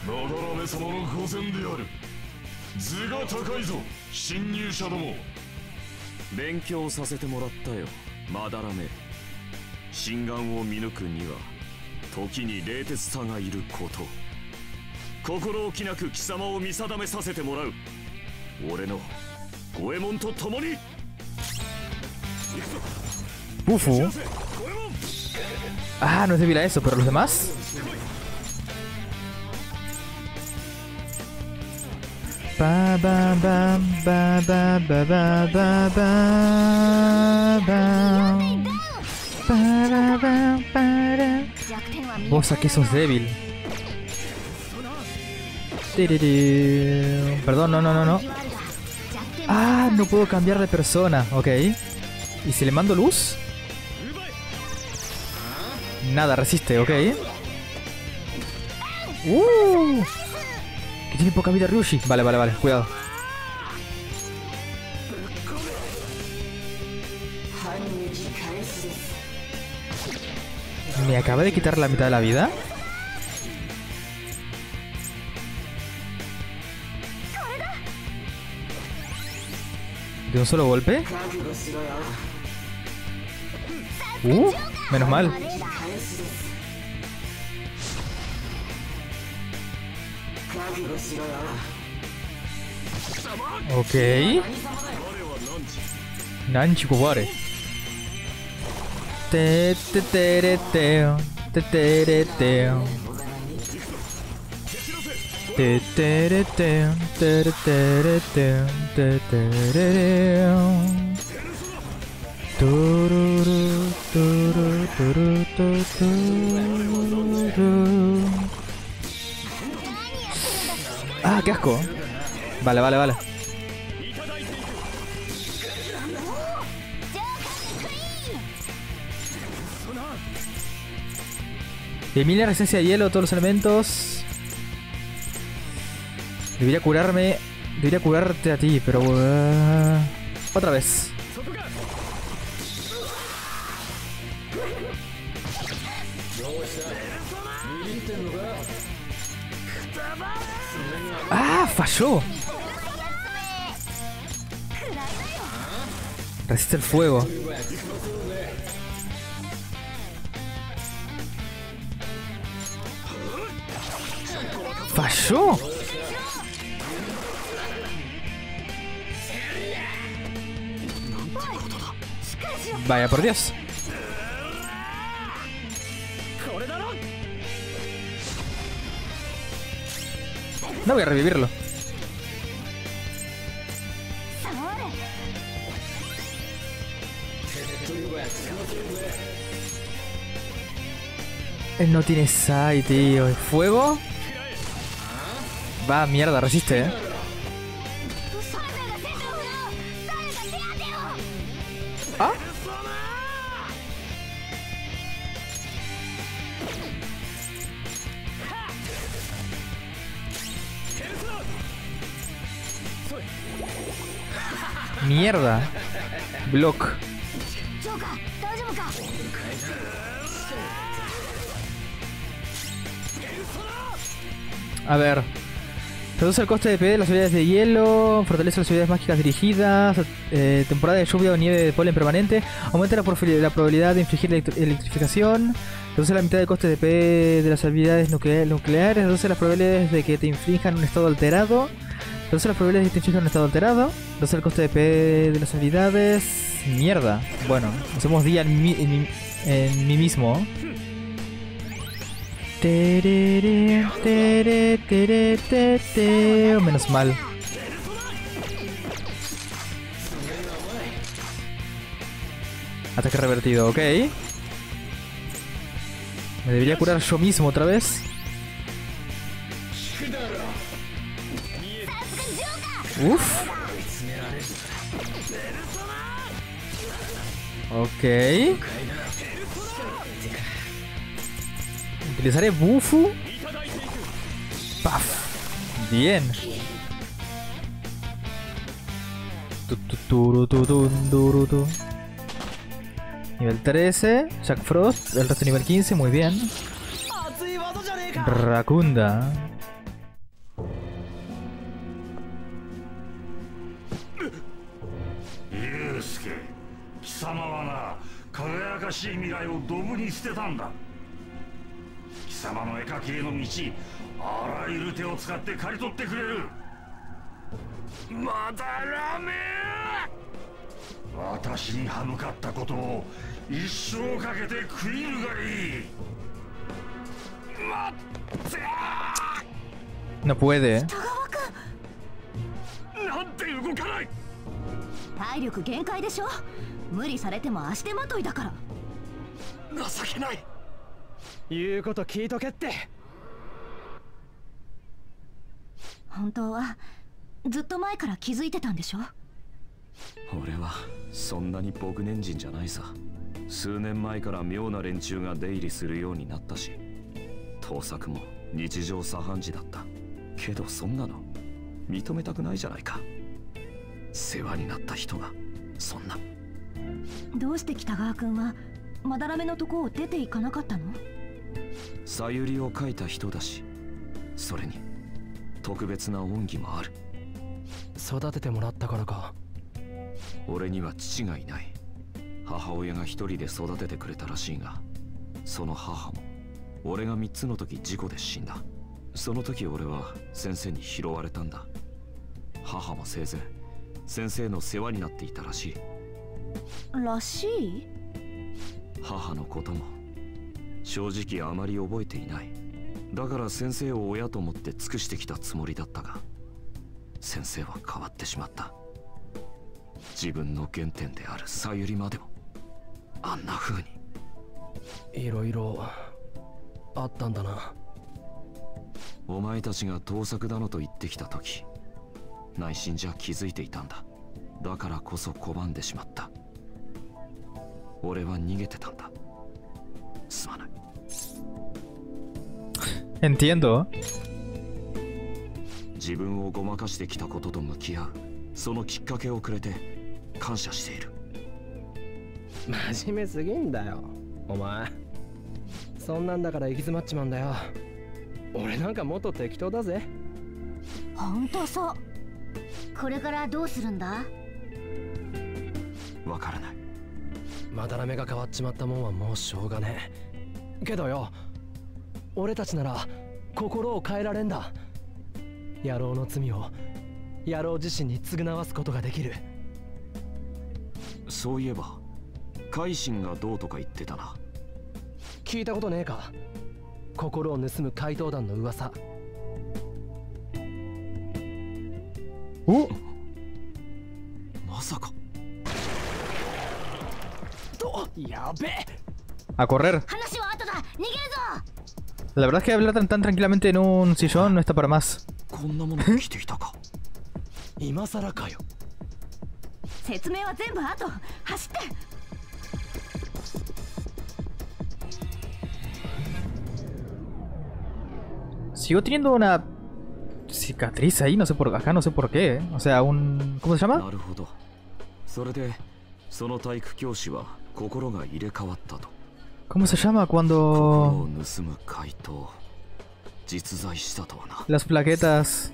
勉強させてもらったよ、まだらめ。心眼を見抜くには時に冷徹さがいること。心置きなく貴様を見定めさせてもらう。俺の五右衛門と共に。 Bufu. Ah, no es débil a eso, pero los demás. Ba ba ba ba ba ba ba ba ba ba ba ba. Vos aquí sos débil. Perdón, no, no, no, no. Ah, no puedo cambiar de persona. Ok. ¿Y si le mando luz? Nada, resiste, ok. Uh, que tiene poca vida Ryushi. Vale, vale, vale, cuidado. ¿Me acaba de quitar la mitad de la vida? ¿De un solo golpe? Uh, menos mal. Ok. Nanchi Kubare. Te te te te te te te te te te te te te tururu tururu tururu tururu. Ah, qué asco. Vale, vale, vale. Elimina resistencia de hielo a todos los elementos. Debería curarme. Debería curarte a ti, pero... Uh, otra vez. ¡Ah! ¡Falló! Resiste el fuego. ¡Falló! Vaya por Dios. No voy a revivirlo. Él no tiene Sai, tío. ¿El fuego? Va, mierda, resiste, eh. ¿Ah? Mierda. Block. A ver. Reduce el coste de P de las habilidades de hielo, fortalece las habilidades mágicas dirigidas, eh, temporada de lluvia o nieve de polen permanente, aumenta la, la probabilidad de infligir electrificación, reduce la mitad del coste de P de las habilidades nucleares, nucleares, reduce las probabilidades de que te inflijan un estado alterado, reduce las probabilidades de que te inflijan un estado alterado, reduce el coste de P de las habilidades... Mierda. Bueno, hacemos día en mí, en mí, en mí mismo. Tere, tere, tere, tere, tere. Menos mal. Ataque revertido, ok. Me debería curar yo mismo otra vez. Uf. Ok. Utilizaré Bufu. Paf. Bien. Nivel trece. Jack Frost. El resto nivel quince. Muy bien. Rakunda. Yusuke, 貴様はな、輝かしい未来をドブに捨てたんだ。貴様の絵描きへの道、あらゆる手を使って刈り取ってくれる。まだらめ。私に歯向かったことを一生かけて悔いるがいい。待って。 No puede. なんて動かない。 体力限界でしょ。無理されても足手まといだから。 情けない。 言うこと聞いとけって。 本当はずっと前から気づいてたんでしょ。 俺はそんなに僕年人じゃないさ。数年前から妙な連中が出入りするようになったし、盗作も日常茶飯事だった。けどそんなの認めたくないじゃないか。世話になった人がそんな。 どうして北川君はまだらめのとこを出ていかなかったの？ さゆりを書いた人だし、それに特別な恩義もある。 育ててもらったからか。 俺には父がいない。母親が一人で育ててくれたらしいが、その母も俺が三つの時事故で死んだ。その時俺は先生に拾われたんだ。母も生前先生の世話になっていたらしい。 らしい？ 母のことも正直あまり覚えていない。だから先生を親と思って尽くしてきたつもりだったが、先生は変わってしまった。自分の原点であるさゆりまでもあんな風に。 いろいろあったんだな。 お前たちが盗作だのと言ってきた時、内心じゃ気づいていたんだ。だからこそ拒んでしまった。俺は逃げてたんだ。すまない。 Entiendo. 自分をごまかしてきたことと向き合う、そのきっかけをくれて感謝している。 真面目すぎんだよお前。そんなんだから行き詰まっちまうんだよ。俺なんかもっと適当だぜ。 ほんとそう。 これからどうするんだ？ わからない。 まだらめが変わっちまったもんはもうしょうがねえけどよ、俺たちなら心を変えられんだ。野郎の罪を野郎自身に償わすことができる。 そういえば海進がどうとか言ってたな。 聞いたことねえか？心を盗む怪盗団の噂。 お、 まさか。 と、やべえ。 A correr. 話は後だ。逃げるぞ。 La verdad es que hablar tan, tan tranquilamente en un sillón no está para más. こんなものが来ていたか。 今さらかよ。 説明は全部後。走って。 Sigo teniendo una cicatriz ahí, no sé por acá, no sé por qué. O sea, un... ¿Cómo se llama? なるほど。それでその体育教師は心が入れ替わったと。 ¿Cómo se llama 心 cuando を盗む怪盗、実在したとはな。 las plaquetas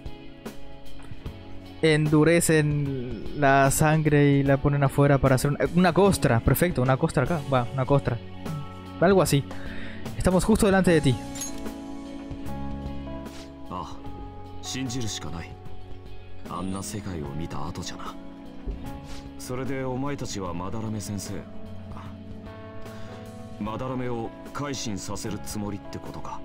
endurecen la sangre y la ponen afuera para hacer una, una costra? Perfecto, una costra acá. Va, una costra. Algo así. Estamos justo delante de ti. ああ、信じるしかない。あんな世界を見た後じゃな。それでお前たちはまだらめ先生、まだらめを改心させるつもりってことか。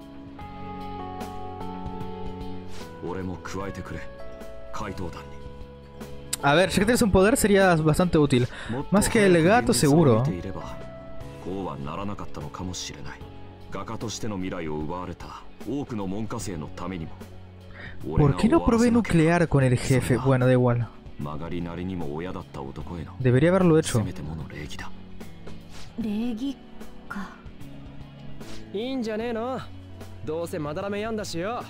俺も加えてくれ、怪盗団に。 A ver, si tienes un poder sería bastante útil. Más que el gato, seguro. こうはならなかったのかもしれない。画家としての未来を奪われた多くの門下生のためにも。 ¿Por qué no probé nuclear con el jefe? Bueno, da igual. Debería haberlo hecho. 礼儀か。 いいんじゃねえの。どうせまだらめやんだしよ。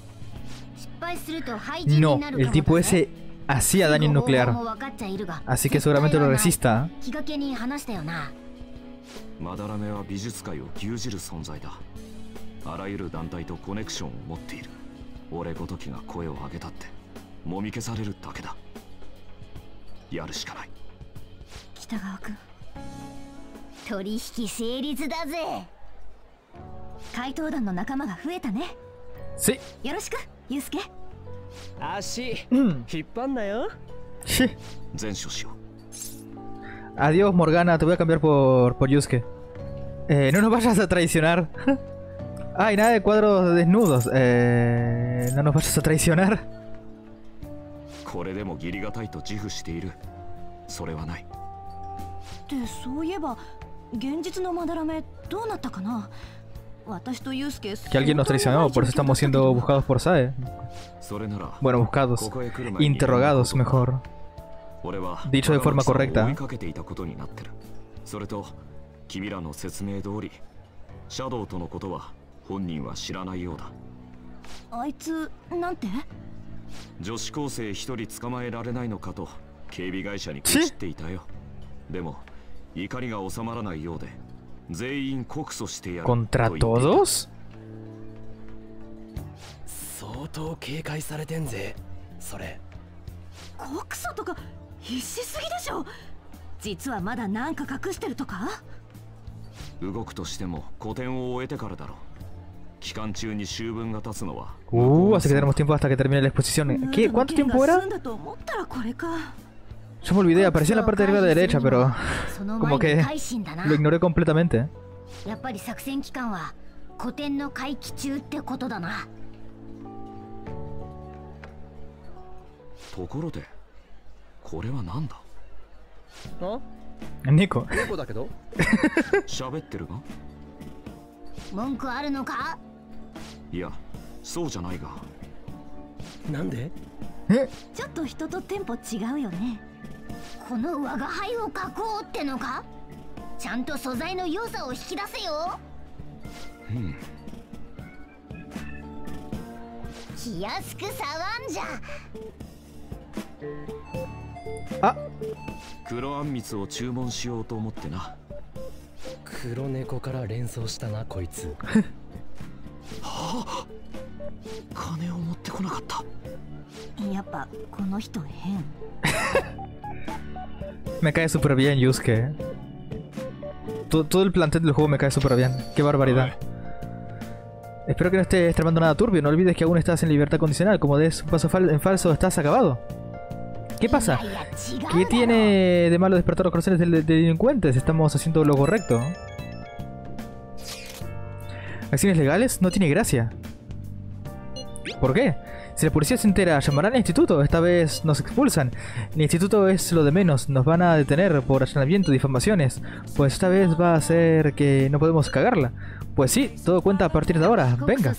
No, el tipo ese hacía daño nuclear. Así que seguramente lo resista. まだらめは美術界を牛耳る存在だ。あらゆる団体とコネクションを持っている。俺ごときが声を上げたってもみ消されるだけだ。やるしかない。 北川君、 取引成立だぜ。 怪盗団の仲間が増えたね。 Sí. よろしく、ユウスケ。 足、引っ張んなよ。 前処しよう。 Adiós, Morgana, te voy a cambiar por, por Yusuke. Eh, no nos vayas a traicionar. Ay, nada de cuadros desnudos. Eh, no nos vayas a traicionar. これでも義理がたいと自負している。それはない。 で、そういえば現実のまだらめどうなったかな。私とユウスケ。 Que alguien nos traicionó, por eso estamos siendo buscados por Sae. Bueno, buscados. Interrogados, mejor. 俺は Dicho de forma correcta. 追いかけていたことになってる。それと君らの説明通り、シャドウとのことは本人は知らないようだ。 あいつなんて？ 女子高生一人捕まえられないのかと警備会社に愚痴っていたよ。でも怒りが収まらないようで全員告訴してやる。 ¿Contra todos? 相当警戒されてんぜそれ。 告訴とか必死すぎでしょ。実はまだなんか隠してるとか？ 動くとしても古典を終えてからだろう。期間中に秋分が経つのは。 Uh, así que tenemos tiempo hasta que termine la exposición. ¿Qué? ¿Cuánto tiempo era? Yo me olvidé, apareció en la parte de arriba de la derecha, pero como que lo ignoré completamente. やっぱり作戦期間は古典の会期中ってことだな。 ところでこれは何だ？ あ？ Nico. 猫だけど？ 喋ってるが？ 文句あるのか？ いや、そうじゃないが。 なんで？ え？ ちょっと人とテンポ違うよね。 この我が輩を囲おうってのか？ちゃんと素材の良さを引き出せよ。 うん。 気安く触んじゃ。 あ、 黒あんみつを注文しようと思ってな。 黒猫から連想したなこいつ。 はあ、金を持ってこなかった。 やっぱこの人変。 Me cae súper bien, Yusuke. Todo, todo el plantel del juego me cae súper bien. Qué barbaridad. Espero que no estés tramando nada turbio. No olvides que aún estás en libertad condicional. Como des un paso fal en falso, estás acabado. ¿Qué pasa? ¿Qué tiene de malo despertar los corazones de, de delincuentes? Estamos haciendo lo correcto. ¿Acciones legales? No tiene gracia. ¿Por qué? Si la policía se entera, llamarán al instituto. Esta vez nos expulsan. El instituto es lo de menos. Nos van a detener por allanamiento y difamaciones. Pues esta vez va a ser que no podemos cagarla. Pues sí, todo cuenta a partir de ahora. Venga.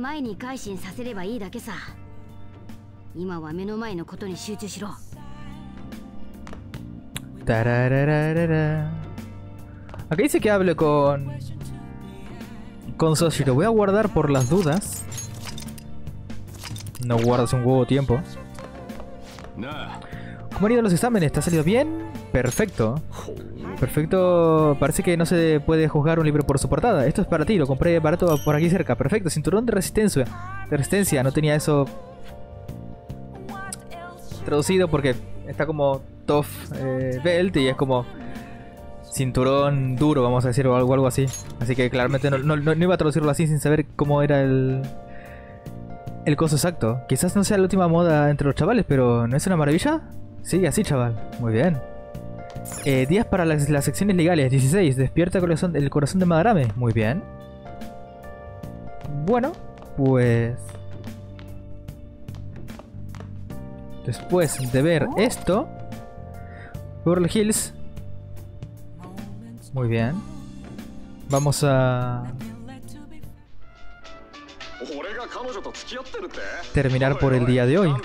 Tarararara. Acá dice que hable con... Con Soshiro. Voy a guardar por las dudas. No guardas un huevo tiempo. ¿Cómo han ido los exámenes? ¿Te ha salido bien? Perfecto. Perfecto. Parece que no se puede juzgar un libro por su portada. Esto es para ti, lo compré barato por aquí cerca. Perfecto. Cinturón de resistencia. De resistencia. No tenía eso traducido porque está como tough eh, belt y es como cinturón duro, vamos a decir, o algo, algo así. Así que claramente no, no, no iba a traducirlo así sin saber cómo era el... El coso exacto. Quizás no sea la última moda entre los chavales, pero ¿no es una maravilla? Sí, así chaval. Muy bien. Eh, días para las, las secciones legales. dieciséis. Despierta el corazón, el corazón de Madarame. Muy bien. Bueno, pues... Después de ver esto... Beverly Hills. Muy bien. Vamos a... terminar por el día de hoy.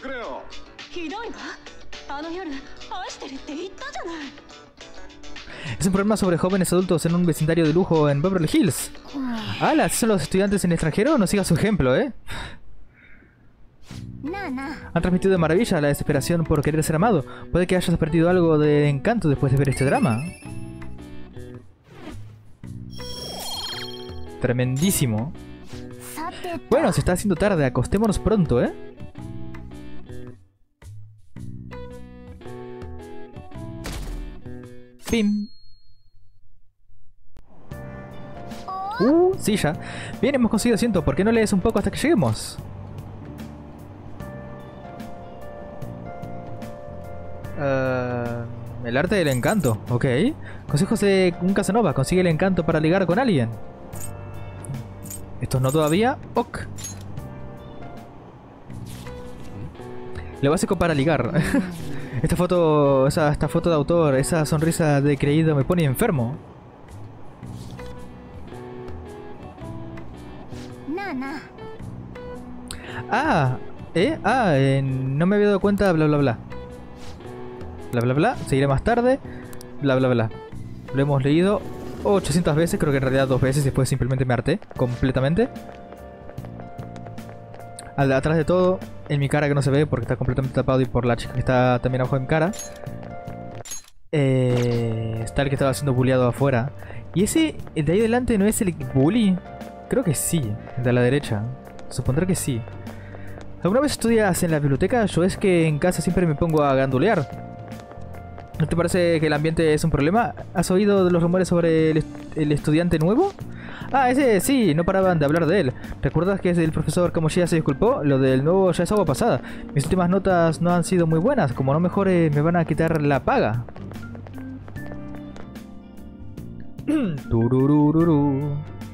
Es un programa sobre jóvenes adultos en un vecindario de lujo en Beverly Hills. ¡Hala! Si son los estudiantes en el extranjero, no sigas su ejemplo, ¿eh? Han transmitido de maravilla la desesperación por querer ser amado. Puede que hayas perdido algo de encanto después de ver este drama. Tremendísimo. Bueno, se está haciendo tarde, acostémonos pronto, ¿eh? Pim. Uh, sí, ya. Bien, hemos conseguido asiento. ¿Por qué no lees un poco hasta que lleguemos? Uh, el arte del encanto, ok. Consejos de un Casanova. Consigue el encanto para ligar con alguien. Estos no todavía. Ok. Lo básico para ligar. Esta foto, esa, esta foto de autor, esa sonrisa de creído me pone enfermo. Ah, ¿eh? Ah, eh, no me había dado cuenta, bla bla bla. Bla bla bla. Seguiré más tarde. Bla bla bla. Lo hemos leído ochocientas veces. Creo que en realidad dos veces. Después simplemente me harté completamente. Al, atrás de todo, en mi cara que no se ve porque está completamente tapado y por la chica que está también abajo de mi cara. Eh, está el que estaba siendo bulleado afuera. ¿Y ese el de ahí delante no es el bully? Creo que sí, el de la derecha. Supondré que sí. ¿Alguna vez estudias en la biblioteca? Yo es que en casa siempre me pongo a gandulear. ¿No te parece que el ambiente es un problema? ¿Has oído de los rumores sobre el, est el estudiante nuevo? Ah, ese sí, no paraban de hablar de él. ¿Recuerdas que el profesor Kamoshida se disculpó? Lo del nuevo ya es agua pasada. Mis últimas notas no han sido muy buenas. Como no mejore, me van a quitar la paga. Tururururu.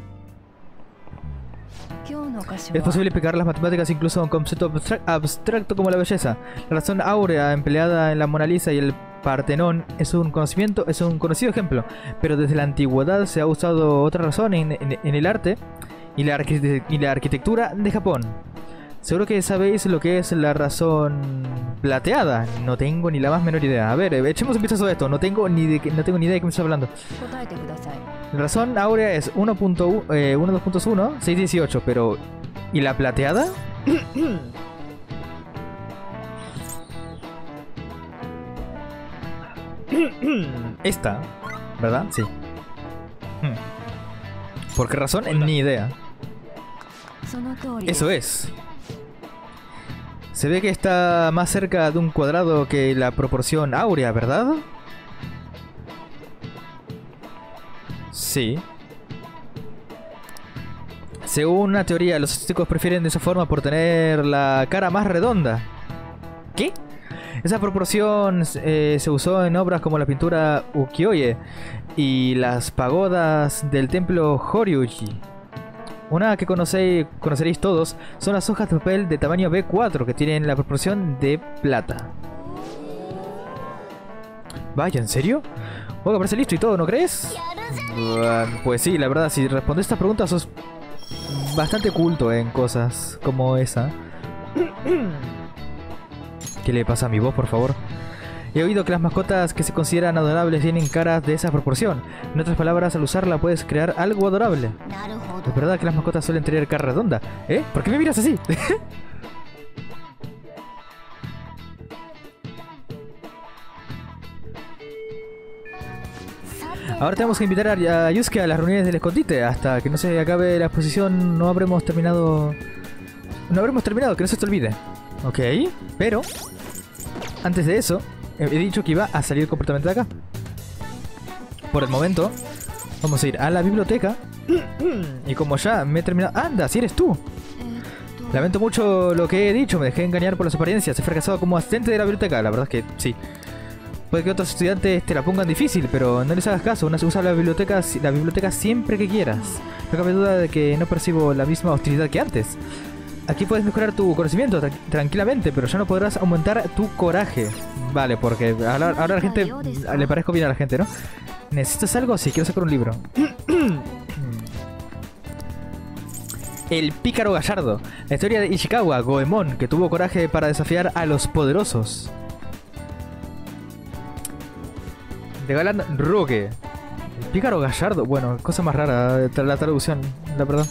Es posible explicar las matemáticas incluso a un concepto abstrac abstracto como la belleza. La razón áurea empleada en la Mona Lisa y el Partenón es un conocimiento, es un conocido ejemplo, pero desde la antigüedad se ha usado otra razón en, en, en el arte y la, y la arquitectura de Japón. Seguro que sabéis lo que es la razón plateada. No tengo ni la más menor idea. A ver, echemos un vistazo a esto. No tengo ni de no tengo ni idea de qué me está hablando. La razón áurea es uno punto uno, eh, uno dos punto uno, seis dieciocho, pero ¿y la plateada? Esta, ¿verdad? Sí. ¿Por qué razón? Ni idea. Eso es. Se ve que está más cerca de un cuadrado que la proporción áurea, ¿verdad? Sí. Según una teoría, los estéticos prefieren de esa forma por tener la cara más redonda. ¿Qué? Esa proporción eh, se usó en obras como la pintura ukiyo-e y las pagodas del templo Horyuji. Una que conocéis, conoceréis todos son las hojas de papel de tamaño B cuatro que tienen la proporción de plata. Vaya, ¿en serio? Juego parece listo y todo, ¿no crees? Uh, pues sí, la verdad, si respondes estas preguntas sos bastante culto en cosas como esa. ¿Qué le pasa a mi voz, por favor? He oído que las mascotas que se consideran adorables tienen caras de esa proporción. En otras palabras, al usarla puedes crear algo adorable. Es verdad que las mascotas suelen tener cara redonda. ¿Eh? ¿Por qué me miras así? Ahora tenemos que invitar a Yusuke a las reuniones del escondite. Hasta que no se acabe la exposición no habremos terminado... No habremos terminado, que no se te olvide. Ok, pero... Antes de eso... He dicho que iba a salir completamente de acá. Por el momento vamos a ir a la biblioteca. Y como ya me he terminado... ¡Anda! ¡Si eres tú! Lamento mucho lo que he dicho. Me dejé engañar por las apariencias. He fracasado como asistente de la biblioteca. La verdad es que sí. Puede que otros estudiantes te la pongan difícil, pero no les hagas caso. Una se usa la biblioteca, la biblioteca siempre que quieras. No cabe duda de que no percibo la misma hostilidad que antes. Aquí puedes mejorar tu conocimiento tra tranquilamente, pero ya no podrás aumentar tu coraje. Vale, porque ahora, ahora a la gente le parezco bien a la gente, ¿no? ¿Necesitas algo? Sí, quiero sacar un libro. El pícaro gallardo. La historia de Ishikawa Goemon, que tuvo coraje para desafiar a los poderosos. De Galán Roque. El pícaro gallardo. Bueno, cosa más rara la traducción, la verdad.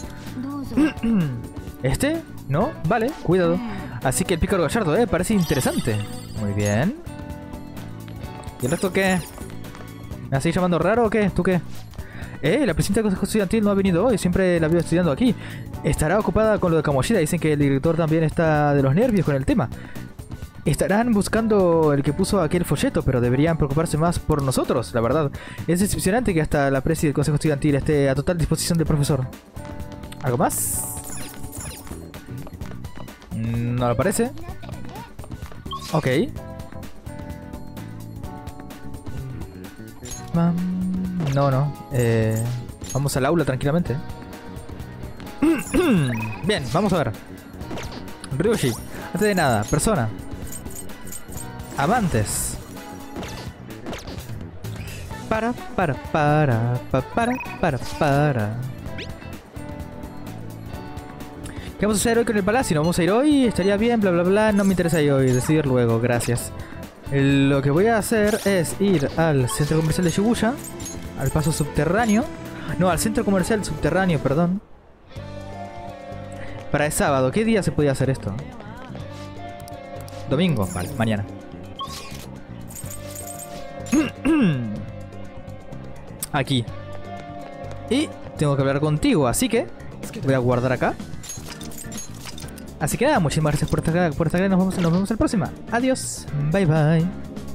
¿Este? ¿No? Vale, cuidado. Así que el pícaro gallardo, eh, parece interesante. Muy bien. ¿Y el resto qué? ¿Me hacéis llamando raro o qué? ¿Tú qué? Eh, la presidenta del consejo estudiantil no ha venido hoy. Siempre la veo estudiando aquí. Estará ocupada con lo de Kamoshida. Dicen que el director también está de los nervios con el tema. Estarán buscando el que puso aquel folleto, pero deberían preocuparse más por nosotros, la verdad. Es decepcionante que hasta la presi del consejo estudiantil esté a total disposición del profesor. ¿Algo más? No lo parece. Ok. No, no. Eh, vamos al aula tranquilamente. Bien, vamos a ver. Ryushi, antes de nada, persona. Amantes. Para, para, para, para, para, para, para. ¿Qué vamos a hacer hoy con el palacio? ¿No vamos a ir hoy? Estaría bien, bla, bla, bla. No me interesa ir hoy, decidir luego, gracias. Lo que voy a hacer es ir al centro comercial de Shibuya, al paso subterráneo. No, al centro comercial subterráneo, perdón. Para el sábado, ¿qué día se podía hacer esto? Domingo, vale, mañana. Aquí. Y tengo que hablar contigo, así que voy a guardar acá. Así que nada, muchísimas gracias por estar acá, por estar acá. Nos vemos, nos vemos en la próxima. Adiós, bye bye.